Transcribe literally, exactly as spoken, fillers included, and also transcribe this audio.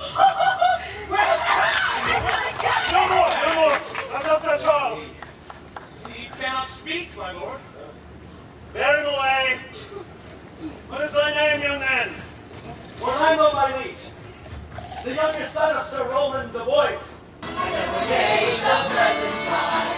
No more, no more. I've left that Charles. He cannot speak, my lord. Bear him away. What is thy name, young man? Orlando, my liege, the youngest son of Sir Roland de Boys. In the present time.